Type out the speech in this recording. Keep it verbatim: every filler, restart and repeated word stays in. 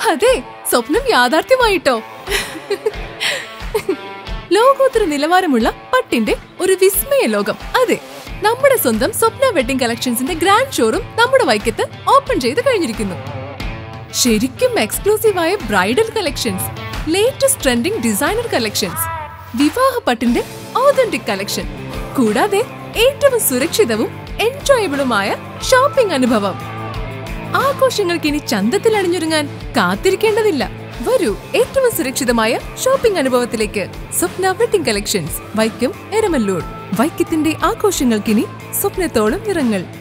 അതെ, സ്വപ്നം യാഥാർത്ഥ്യമായിട്ടോ. ലോകോത്തര നിലവാരമുള്ള പട്ടിന്റെ ഒരു വിസ്മയ ലോകം. അതെ, നമ്മുടെ സ്വന്തം സ്വപ്ന വെഡിംഗ് കളക്ഷൻസിന്റെ ഗ്രാൻഡ് ഷോറൂം നമ്മുടെ വൈക്കത്ത് ഓപ്പൺ ചെയ്ത് കഴിഞ്ഞിരിക്കുന്നു. ശരിക്കും എക്സ്ക്ലൂസീവായ bridal collections, latest trending designer collections, വിവാഹ പട്ടിന്റെ ഓതന്റിക് കളക്ഷൻ, കൂടാതെ ഏറ്റവും സുരക്ഷിതവും എൻജോയബിളുമായ ഷോപ്പിംഗ് അനുഭവം. ആഘോഷങ്ങൾക്ക് ഇനി ചന്തത്തിൽ അണിഞ്ഞൊരുങ്ങാൻ കാത്തിരിക്കേണ്ടതില്ല. വരൂ, ഏറ്റവും സുരക്ഷിതമായ ഷോപ്പിംഗ് അനുഭവത്തിലേക്ക്. Swapna wedding collections, Vaikom, Eramalloor. വൈക്കത്തിന്റെ ആഘോഷങ്ങൾക്കിനി സ്വപ്നത്തോളം നിറങ്ങൾ.